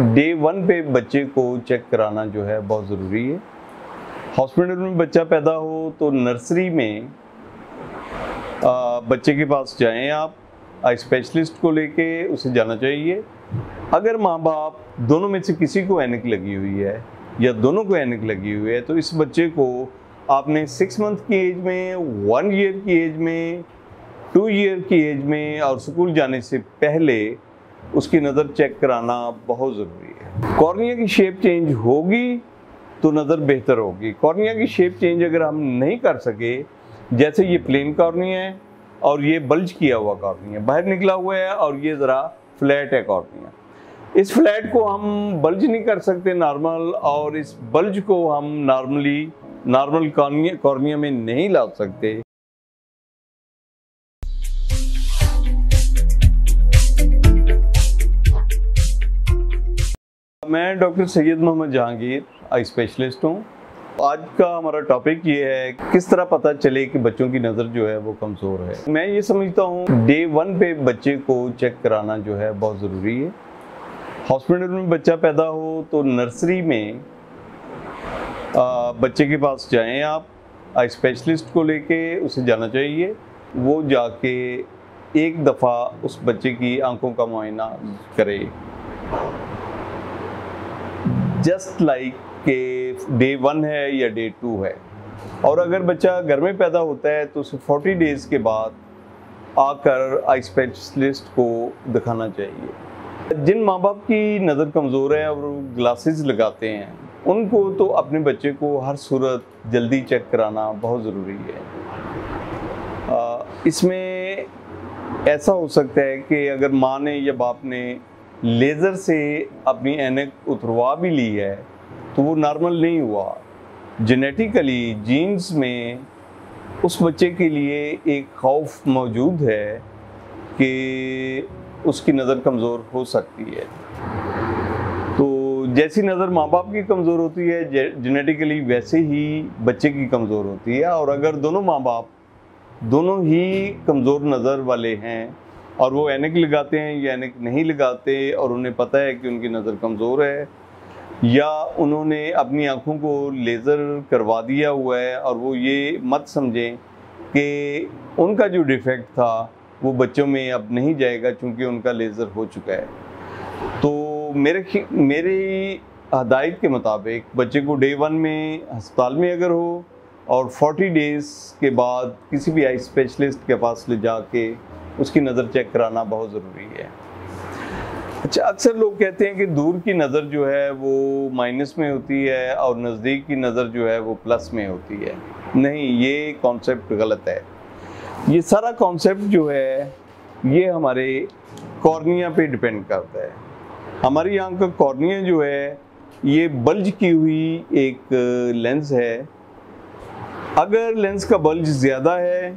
Day 1 पे बच्चे को चेक कराना जो है बहुत ज़रूरी है। हॉस्पिटल में बच्चा पैदा हो तो नर्सरी में बच्चे के पास जाएं, आप आई स्पेशलिस्ट को लेके उसे जाना चाहिए। अगर माँ बाप दोनों में से किसी को ऐनक लगी हुई है या दोनों को ऐनक लगी हुई है तो इस बच्चे को आपने 6 मंथ की एज में, 1 ईयर की एज में, 2 ईयर की एज में और स्कूल जाने से पहले उसकी नज़र चेक कराना बहुत ज़रूरी है। कॉर्निया की शेप चेंज होगी तो नज़र बेहतर होगी। कॉर्निया की शेप चेंज अगर हम नहीं कर सके, जैसे ये प्लेन कॉर्निया है और ये बल्ज किया हुआ कॉर्निया बाहर निकला हुआ है और ये ज़रा फ्लैट है कॉर्निया, इस फ्लैट को हम बल्ज नहीं कर सकते नॉर्मल, और इस बल्ज को हम नॉर्मल कॉर्निया में नहीं ला सकते। मैं doctor Syed Mohammad Jahangir, eye specialist हूँ। आज का हमारा टॉपिक ये है किस तरह पता चले कि बच्चों की नज़र जो है वो कमज़ोर है। मैं ये समझता हूँ डे 1 पे बच्चे को चेक कराना जो है बहुत ज़रूरी है। हॉस्पिटल में बच्चा पैदा हो तो नर्सरी में बच्चे के पास जाएं, आप आई स्पेशलिस्ट को लेके उसे जाना चाहिए। वो जाके एक दफ़ा उस बच्चे की आंखों का मुआयना करे, जस्ट लाइक के डे 1 है या डे 2 है। और अगर बच्चा घर में पैदा होता है तो उसे 40 डेज़ के बाद आकर आई स्पेशलिस्ट को दिखाना चाहिए। जिन माँ बाप की नज़र कमज़ोर है और ग्लासेस लगाते हैं उनको तो अपने बच्चे को हर सूरत जल्दी चेक कराना बहुत ज़रूरी है। इसमें ऐसा हो सकता है कि अगर माँ ने या बाप ने लेज़र से अपनी ऐनक उतरवा भी ली है तो वो नॉर्मल नहीं हुआ। जेनेटिकली जीन्स में उस बच्चे के लिए एक खौफ मौजूद है कि उसकी नज़र कमज़ोर हो सकती है। तो जैसी नज़र माँ बाप की कमज़ोर होती है जेनेटिकली, वैसे ही बच्चे की कमज़ोर होती है। और अगर दोनों माँ बाप दोनों ही कमज़ोर नज़र वाले हैं और वो ऐनक लगाते हैं या ऐनक नहीं लगाते और उन्हें पता है कि उनकी नज़र कमज़ोर है, या उन्होंने अपनी आँखों को लेज़र करवा दिया हुआ है और वो ये मत समझें कि उनका जो डिफेक्ट था वो बच्चों में अब नहीं जाएगा चूँकि उनका लेज़र हो चुका है। तो मेरी हदायत के मुताबिक बच्चे को डे 1 में अस्पताल में अगर हो और 40 डेज़ के बाद किसी भी आई स्पेशलिस्ट के पास ले जाके उसकी नज़र चेक कराना बहुत ज़रूरी है। अच्छा, अक्सर लोग कहते हैं कि दूर की नज़र जो है वो माइनस में होती है और नज़दीक की नज़र जो है वो प्लस में होती है। नहीं, ये कॉन्सेप्ट गलत है। ये सारा कॉन्सेप्ट जो है ये हमारे कॉर्निया पे डिपेंड करता है। हमारी आँख का कॉर्निया जो है ये बल्ज की हुई एक लेंस है। अगर लेंस का बल्ज ज़्यादा है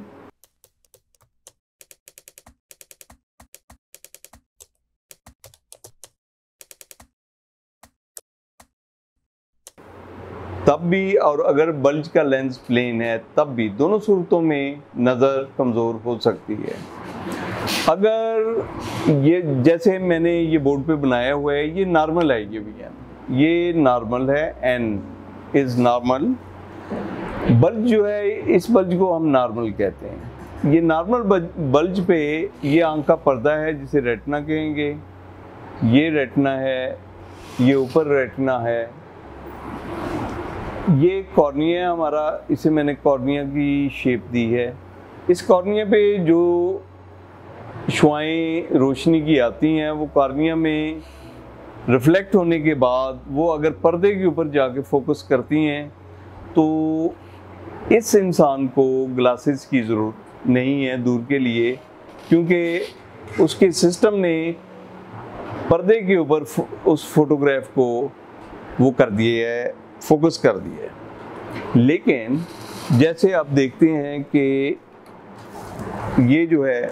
तब भी, और अगर बल्ज का लेंस प्लेन है तब भी, दोनों सूरतों में नज़र कमज़ोर हो सकती है। अगर ये जैसे मैंने ये बोर्ड पे बनाया हुआ है ये नॉर्मल है, ये नॉर्मल है, एन इज़ नॉर्मल। बल्ज जो है इस बल्ज को हम नॉर्मल कहते हैं। ये नॉर्मल बल्ज पे ये आँख का पर्दा है जिसे रेटिना कहेंगे। ये रेटिना है, ये ऊपर रेटिना है, ये कॉर्निया हमारा, इसे मैंने कॉर्निया की शेप दी है। इस कॉर्निया पे जो शुआएं रोशनी की आती हैं वो कॉर्निया में रिफ्लेक्ट होने के बाद वो अगर पर्दे के ऊपर जाके फोकस करती हैं तो इस इंसान को ग्लासेस की ज़रूरत नहीं है दूर के लिए, क्योंकि उसके सिस्टम ने पर्दे के ऊपर उस फोटोग्राफ को वो कर दिए है, फोकस कर दिया है। लेकिन जैसे आप देखते हैं कि ये जो है,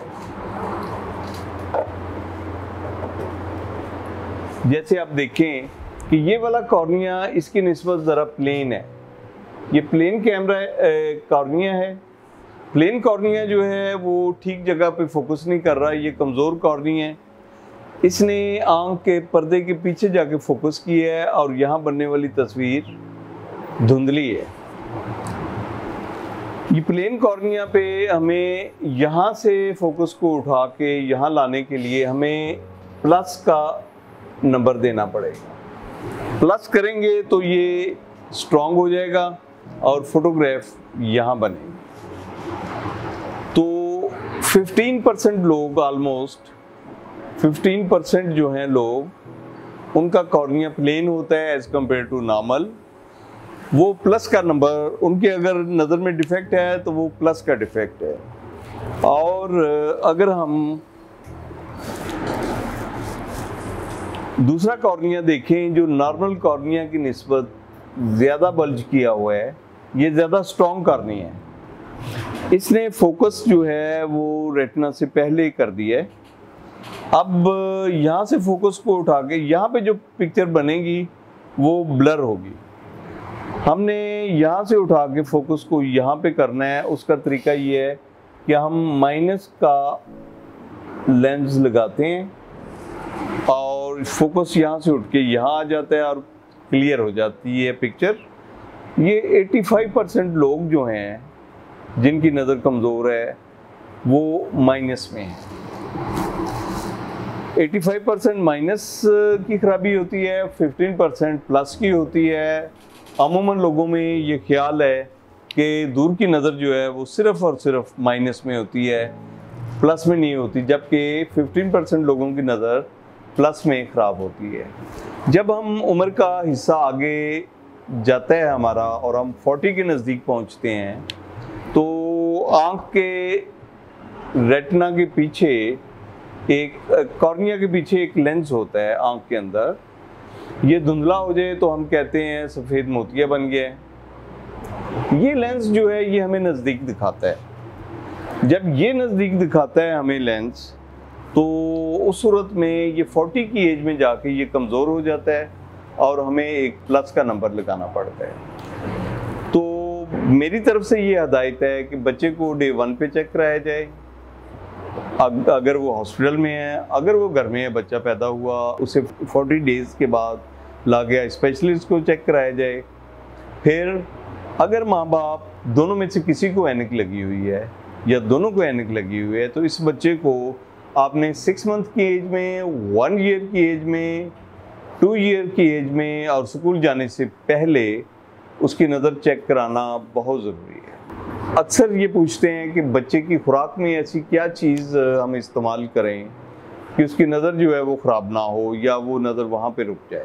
जैसे आप देखें कि ये वाला कॉर्निया इसकी निस्बत ज़रा प्लेन है। ये प्लेन कॉर्निया है। प्लेन कॉर्निया जो है वो ठीक जगह पे फोकस नहीं कर रहा, ये कमज़ोर कॉर्निया है। इसने आंख के पर्दे के पीछे जाके फोकस किया है और यहाँ बनने वाली तस्वीर धुंधली है। ये प्लेन कॉर्निया पे हमें यहाँ से फोकस को उठा के यहाँ लाने के लिए हमें प्लस का नंबर देना पड़ेगा। प्लस करेंगे तो ये स्ट्रॉन्ग हो जाएगा और फोटोग्राफ यहाँ बनेगी। तो 15% लोग, ऑलमोस्ट 15% जो हैं लोग, उनका कॉर्निया प्लेन होता है एज कम्पेयर टू नॉर्मल। वो प्लस का नंबर, उनके अगर नज़र में डिफेक्ट है तो वो प्लस का डिफेक्ट है। और अगर हम दूसरा कॉर्निया देखें जो नॉर्मल कॉर्निया की निस्बत ज़्यादा बल्ज किया हुआ है, ये ज़्यादा स्ट्रॉन्ग कॉर्निया है। इसने फोकस जो है वो रेटिना से पहले कर दिया है। अब यहाँ से फोकस को उठा के यहाँ पे जो पिक्चर बनेगी वो ब्लर होगी। हमने यहाँ से उठा के फोकस को यहाँ पे करना है। उसका तरीका ये है कि हम माइनस का लेंस लगाते हैं और फोकस यहाँ से उठ के यहाँ आ जाता है और क्लियर हो जाती है पिक्चर। ये 85% लोग जो हैं जिनकी नज़र कमज़ोर है वो माइनस में है। 85% माइनस की खराबी होती है, 15% प्लस की होती है। अमूमन लोगों में ये ख्याल है कि दूर की नज़र जो है वो सिर्फ़ और सिर्फ माइनस में होती है, प्लस में नहीं होती, जबकि 15% लोगों की नज़र प्लस में ख़राब होती है। जब हम उम्र का हिस्सा आगे जाता है हमारा और हम 40 के नज़दीक पहुंचते हैं तो आँख के रेटिना के पीछे एक कॉर्निया के पीछे एक लेंस होता है आँख के अंदर। ये धुंधला हो जाए तो हम कहते हैं सफ़ेद मोतिया बन गया है। ये लेंस जो है ये हमें नज़दीक दिखाता है। जब ये नज़दीक दिखाता है हमें लेंस, तो उस सूरत में ये 40 की एज में जाके ये कमज़ोर हो जाता है और हमें एक प्लस का नंबर लगाना पड़ता है। तो मेरी तरफ से ये हदायत है कि बच्चे को डे 1 पे चेक कराया जाए, अगर वो हॉस्पिटल में है। अगर वो घर में है, बच्चा पैदा हुआ, उसे 40 डेज़ के बाद ला गया स्पेशलिस्ट को चेक कराया जाए। फिर अगर माँ बाप दोनों में से किसी को ऐनक लगी हुई है या दोनों को ऐनक लगी हुई है तो इस बच्चे को आपने 6 मंथ की एज में, 1 ईयर की एज में, 2 ईयर की एज में और स्कूल जाने से पहले उसकी नज़र चेक कराना बहुत ज़रूरी है। अक्सर ये पूछते हैं कि बच्चे की खुराक में ऐसी क्या चीज़ हम इस्तेमाल करें कि उसकी नज़र जो है वो ख़राब ना हो या वो नज़र वहाँ पे रुक जाए।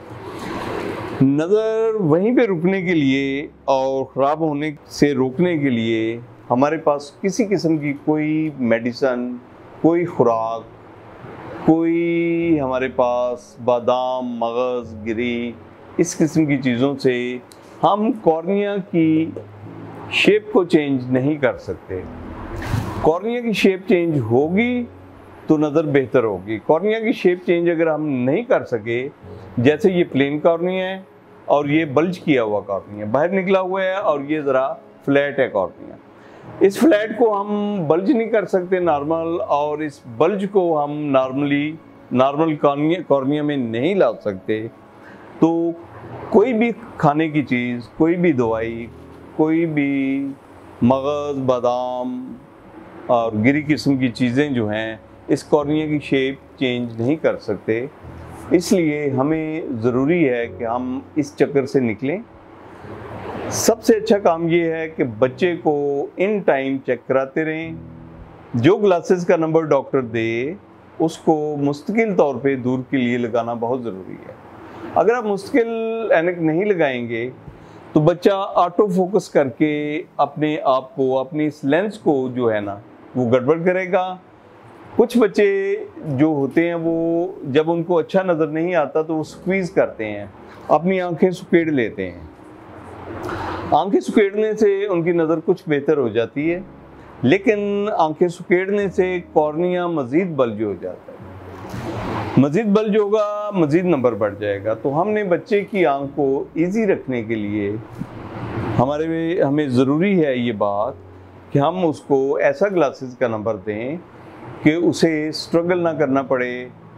नज़र वहीं पे रुकने के लिए और ख़राब होने से रोकने के लिए हमारे पास किसी किस्म की कोई मेडिसन, कोई खुराक, कोई हमारे पास बादाम, मगज़, गिरी, इस किस्म की चीज़ों से हम कॉर्निया की शेप को चेंज नहीं कर सकते। कॉर्निया की शेप चेंज होगी तो नज़र बेहतर होगी। कॉर्निया की शेप चेंज अगर हम नहीं कर सके, जैसे ये प्लेन कॉर्निया है और ये बल्ज किया हुआ कॉर्निया बाहर निकला हुआ है और ये ज़रा फ्लैट है कॉर्निया, इस फ्लैट को हम बल्ज नहीं कर सकते नॉर्मल, और इस बल्ज को हम नॉर्मल कॉर्निया में नहीं ला सकते। तो कोई भी खाने की चीज़, कोई भी दवाई, कोई भी मगज़, बादाम और गिरी किस्म की चीज़ें जो हैं इस कॉर्निया की शेप चेंज नहीं कर सकते। इसलिए हमें ज़रूरी है कि हम इस चक्कर से निकलें। सबसे अच्छा काम ये है कि बच्चे को इन टाइम चेक कराते रहें। जो ग्लासेस का नंबर डॉक्टर दे उसको मुस्तकिल तौर पे दूर के लिए लगाना बहुत ज़रूरी है। अगर आप मुस्तकिल ऐनक नहीं लगाएंगे तो बच्चा ऑटो फोकस करके अपने आप को, अपनी इस लेंस को जो है ना वो गड़बड़ करेगा। कुछ बच्चे जो होते हैं वो जब उनको अच्छा नज़र नहीं आता तो वो स्क्वीज़ करते हैं, अपनी आंखें सुकेड़ लेते हैं। आंखें सुकेड़ने से उनकी नज़र कुछ बेहतर हो जाती है, लेकिन आंखें सुकेड़ने से कॉर्निया मज़ीद बल्ज हो जाता है। मज़ीद बल्ज होगा, मज़ीद नंबर बढ़ जाएगा। तो हमने बच्चे की आंख को ईजी रखने के लिए हमें ज़रूरी है ये बात कि हम उसको ऐसा ग्लासेस का नंबर दें कि उसे स्ट्रगल ना करना पड़े,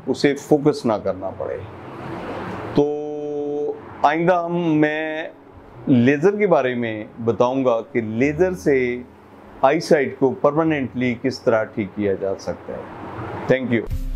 उसे फोकस ना करना पड़े। तो आइंदा मैं लेज़र के बारे में बताऊंगा कि लेज़र से आई साइट को परमानेंटली किस तरह ठीक किया जा सकता है। Thank you.